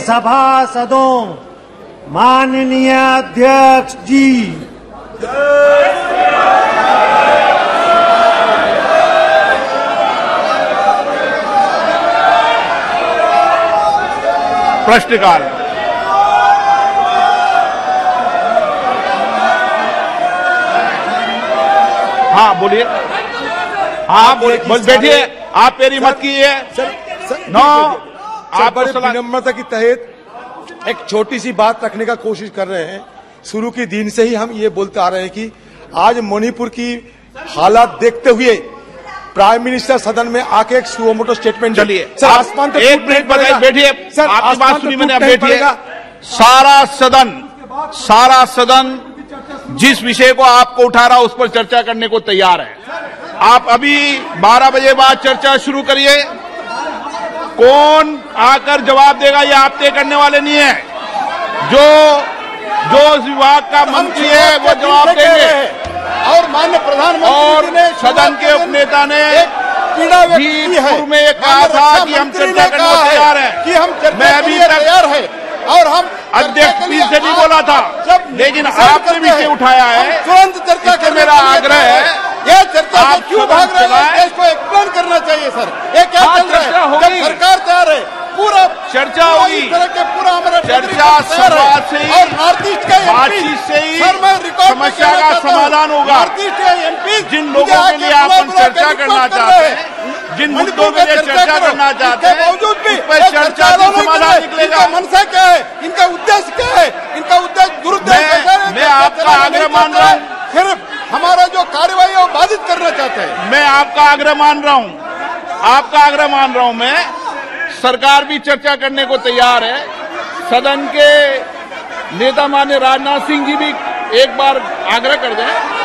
सभासदों, माननीय अध्यक्ष जी, प्रश्नकाल। हाँ बोलिए। हाँ बैठिए, आप मेरी मत कीजिए। नो, आप बड़े विनम्रता की तहत एक छोटी सी बात रखने का कोशिश कर रहे हैं। शुरू के दिन से ही हम ये बोलते आ रहे हैं कि आज मणिपुर की हालात देखते हुए प्राइम मिनिस्टर सदन में आके एक सुमोटो स्टेटमेंट। चलिए सर, आसमान तो एक मिनट बताइए, बैठिए सर, आपकी बात सुनी मैंने, बैठिए। सारा सदन जिस विषय को आपको उठा रहा उस पर चर्चा करने को तैयार है। आप अभी 12 बजे बाद चर्चा शुरू करिए। कौन आकर जवाब देगा ये आप तय करने वाले नहीं है। जो उस विभाग का मंत्री है वो जवाब देंगे। और माननीय प्रधानमंत्री और सदन के उपनेता ने भीमपुर में ये कहा था कि हम चर्चा करने को तैयार हैं, कि हम मैं अभी तैयार है और हम अध्यक्ष पीठ से नहीं बोला था, लेकिन आपने विषय उठाया है। तुरंत चर्चा इससे मेरा आग्रह है, यह चर्चा आप क्यों भाग रहे हैं, इसको एक्सप्लेन करना चाहिए सर। ये क्या चल रहा है? जब सरकार तैयार है, पूरा चर्चा होगी, पूरा हमारा चर्चा संवाद से ही, और नॉर्थ ईस्ट का बातचीत से ही समस्या का समाधान होगा। नॉर्थ ईस्ट के एमपी जिन लोगों के लिए आप चर्चा करना चाहते हैं, जिन मुद्दों के लिए चर्चा करना चाहते हैं, बावजूद भी उस पर चर्चा का समाधान निकलेगा। इनका मनसा क्या है, इनका उद्देश्य क्या है, इनका उद्देश्य दुरुद्देश्य। मैं आपका आग्रह मान रहा हूँ, सिर्फ हमारा जो कार्यवाही है वो बाधित करना चाहते हैं। मैं आपका आग्रह मान रहा हूँ, आपका आग्रह मान रहा हूँ मैं। सरकार भी चर्चा करने को तैयार है। सदन के नेता माननीय राजनाथ सिंह जी भी एक बार आग्रह कर दें